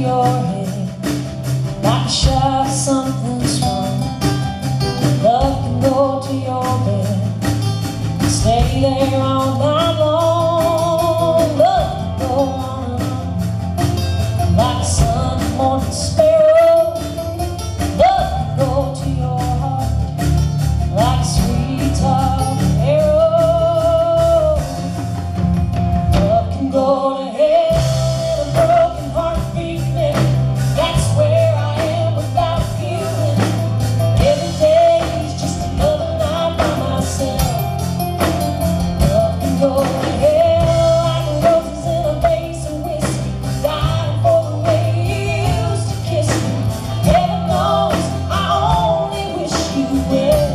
your head like a shot of something strong. Love can go to your bed and stay there all night long. Love can go on and on like a Sunday morning sparrow. Love can go to your heart like a sweet talking arrow. Love can go to hell and a broken heart beating. That's where I am without feeling. Every day is just another night by myself. Love can go to hell like roses in a vase of whiskey, dying for the way you used to kiss me. Heaven knows I only wish you well.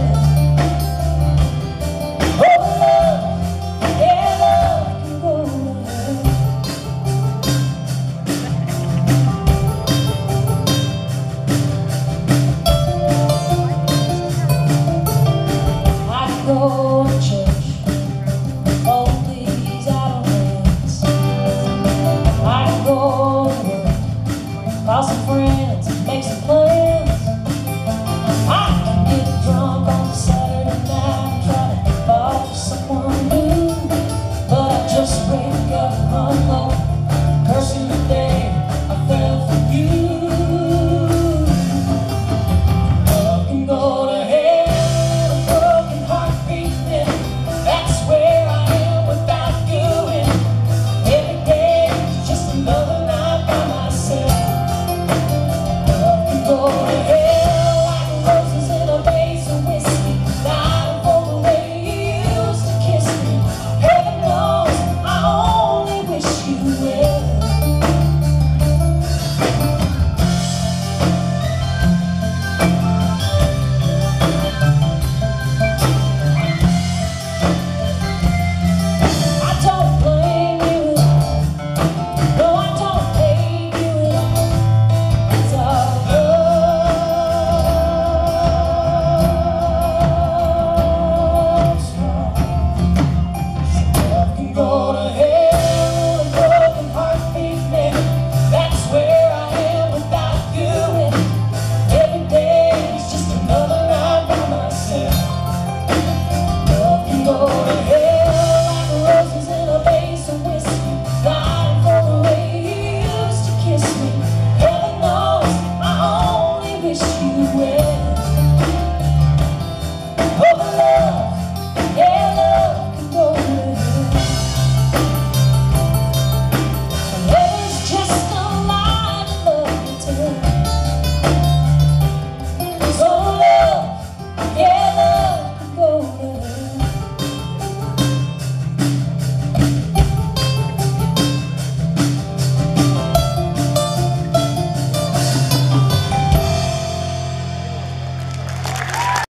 Oh, love, yeah, love can go to hell. I go to church, hold these idle hands. I go to work, call some friends, make some plans.